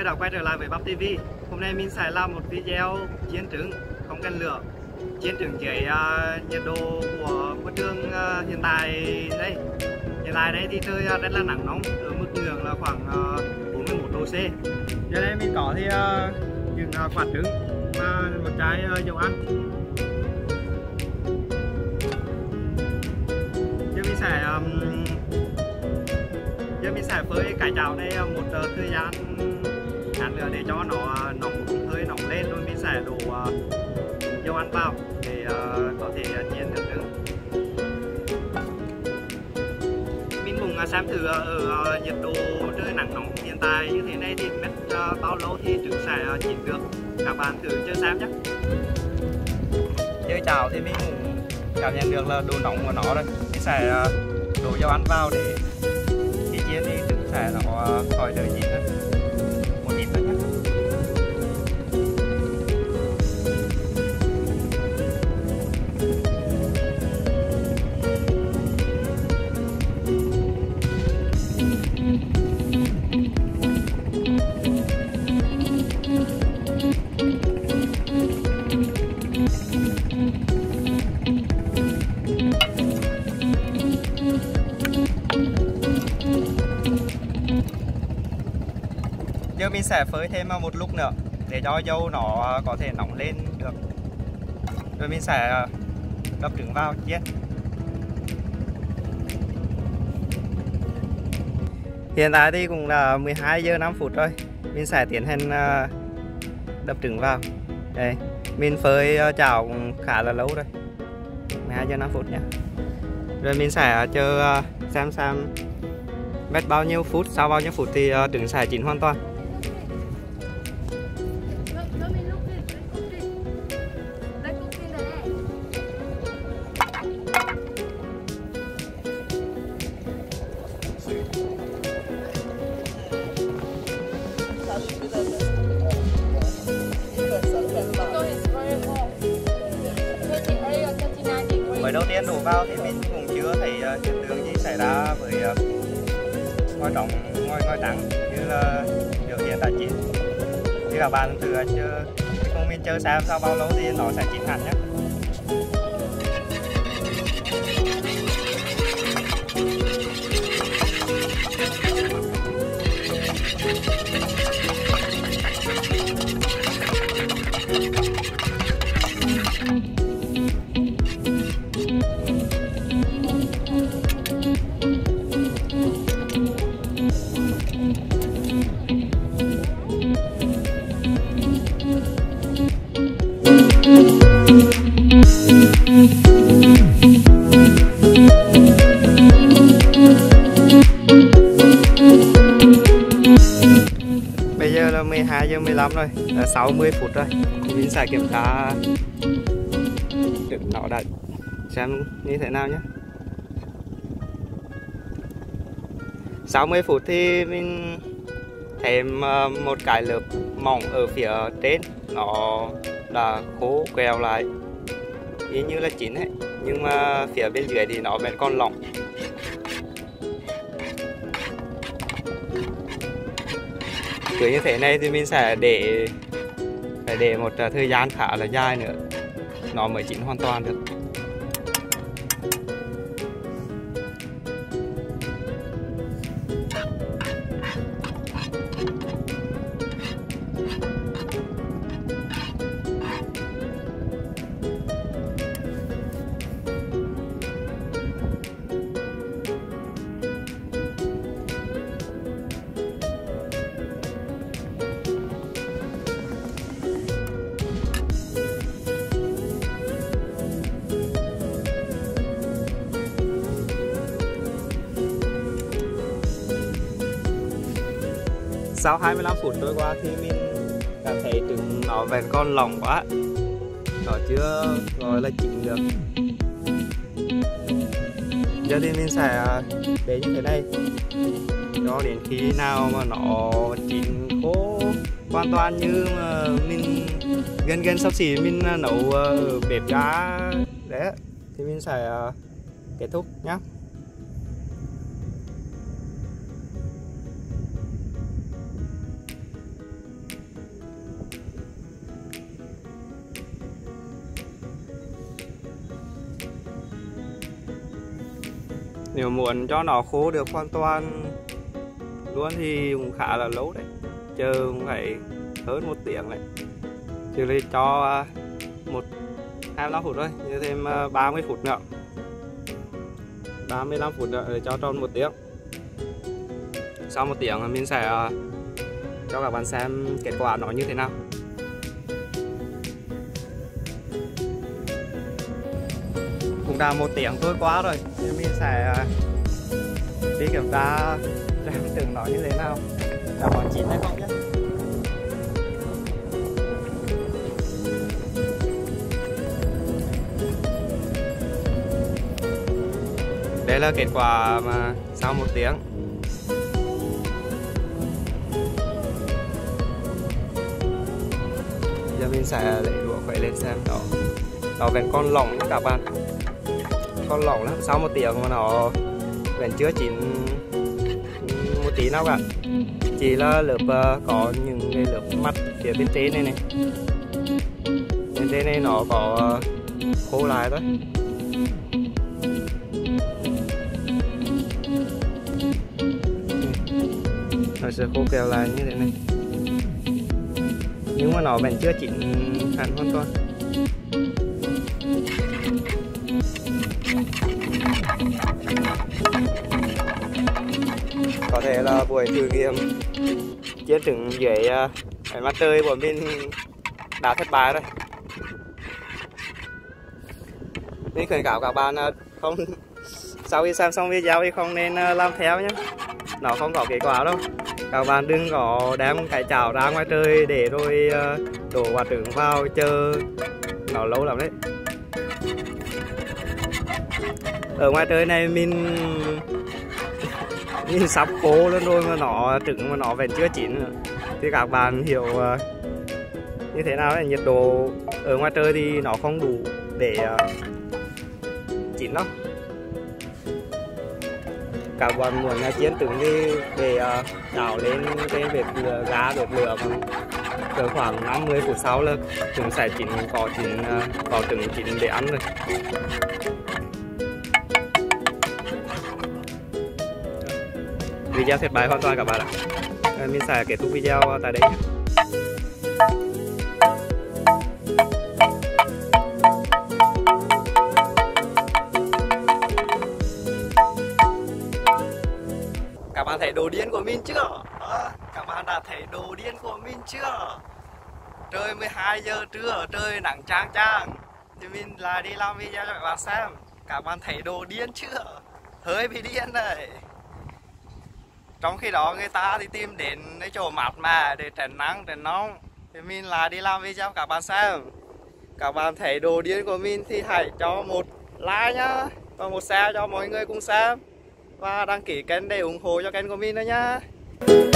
đã quay trở lại với Bắp TV. Hôm nay mình sẽ làm một video chiên trứng không cần lửa, chiên trứng dưới nhiệt độ của môi trường hiện tại đây. Hiện tại đây thì trời rất là nắng nóng, ở mức ngưỡng là khoảng 41 độ C. Giờ đây mình có thì những quả trứng và một chai dầu ăn. Giờ mình sẽ phơi cải chảo đây một thời gian ngắn nữa để cho nó hơi nóng lên, rồi mình sẽ đổ dầu ăn vào để có thể chiên được trứng. Mình cũng xem thử ở nhiệt độ trời nắng nóng hiện tại như thế này thì mất bao lâu thì trứng sẽ chín được. Các bạn thử chơi xem nhé. Chơi chảo thì mình cũng cảm nhận được là độ nóng của nó rồi. Mình sẽ đổ dầu ăn vào để khi chiên thì trứng sẽ nó khỏi đợi chín hơn. Một ít thôi nhé. Giờ mình sẽ phơi thêm một lúc nữa để cho dầu nó có thể nóng lên được. Rồi mình sẽ đập trứng vào chiên. Hiện tại thì cũng là 12 giờ 5 phút rồi. Mình sẽ tiến hành đập trứng vào. Đây, mình phơi chảo cũng khá là lâu rồi. 12 giờ 5 phút nhé. Rồi mình sẽ chờ xem mất bao nhiêu phút, sau bao nhiêu phút thì trứng sẽ chín hoàn toàn. Mới đầu tiên đổ vào thì mình cũng chưa thấy hiện tượng gì xảy ra với ngòi trắng như là biểu hiện đã chín. Thì các bạn thử chờ, cùng mình chờ xem sau bao lâu thì nó sẽ chín hẳn nhé. Bây giờ là 12 giờ 15 rồi, là 60 phút rồi. Mình sẽ kiểm tra trứng nó đã xem như thế nào nhé. 60 phút thì mình thêm một cái lớp mỏng ở phía trên, nó đã khô quẹo lại y như là chín ấy, nhưng mà phía bên dưới thì nó vẫn còn lỏng. Cứ như thế này thì mình sẽ để một thời gian khá là dài nữa nó mới chín hoàn toàn được. Sau 25 phút trôi qua thì mình cảm thấy trứng nó vẫn còn lỏng quá, nó chưa gọi là chín được. Giờ thì mình sẽ để như thế này cho đến khi nào mà nó chín khô hoàn toàn, như mà mình gần sắp xỉ mình nấu ở bếp ga đấy thì mình sẽ kết thúc nhé. Nếu muốn cho nó khô được hoàn toàn luôn thì cũng khá là lâu đấy, chờ cũng phải hơn 1 tiếng đấy, chứ lấy cho 25 phút thôi, như thêm 30 phút nữa, 35 phút nữa để cho tròn 1 tiếng. Sau 1 tiếng mình sẽ cho các bạn xem kết quả nó như thế nào. Cũng đã 1 tiếng trôi qua rồi, thì mình sẽ đi kiểm tra xem từng nó như thế nào, đã còn chín hay không nhé. Đây là kết quả mà sau 1 tiếng. Giờ mình sẽ lấy đũa khuấy lên xem nó vẫn còn lỏng các bạn, còn lỏng lắm. Sau 1 tiếng mà nó vẫn chưa chín một tí nào cả, chỉ là lớp có những cái lớp mắt phía bên trên này này, bên trên này nó có khô lại thôi. Nó sẽ khô kèo lại như thế này, nhưng mà nó vẫn chưa chín hẳn hoàn toàn. Có thể là buổi thử nghiệm chiên trứng dưới ánh mặt trời của mình đã thất bại rồi. Mình khuyến cáo các bạn không, sau khi xem xong video thì không nên làm theo nhé, nó không có kết quả đâu. Các bạn đừng có đem cái chảo ra ngoài trời để rồi đổ quả trứng vào chờ nó lâu lắm đấy. Ở ngoài trời này mình sắp khô lên rồi mà nó trứng mà nó vẫn chưa chín, thì các bạn hiểu như thế nào đấy. Nhiệt độ ở ngoài trời thì nó không đủ để chín đâu. Các bạn muốn chiên trứng thì để đảo lên trên bếp lửa, ga bếp lửa từ khoảng 50 phút sau là trứng sẽ chín, có trứng chín để ăn rồi. Video thất bại hoàn toàn các bạn ạ. Mình sẽ kết thúc video tại đây. Các bạn thấy đồ điên của mình chưa? Các bạn đã thấy đồ điên của mình chưa? Trời 12 giờ trưa, trời nắng chang chang thì mình lại đi làm video cho các bạn xem. Các bạn thấy đồ điên chưa? Hơi bị điên này. Trong khi đó người ta thì tìm đến cái chỗ mát mẻ để tránh nắng tránh nóng, thì mình lại đi làm video các bạn xem. Các bạn thấy đồ điên của mình thì hãy cho một like nhá, và một share cho mọi người cùng xem, và đăng ký kênh để ủng hộ cho kênh của mình nữa nhá.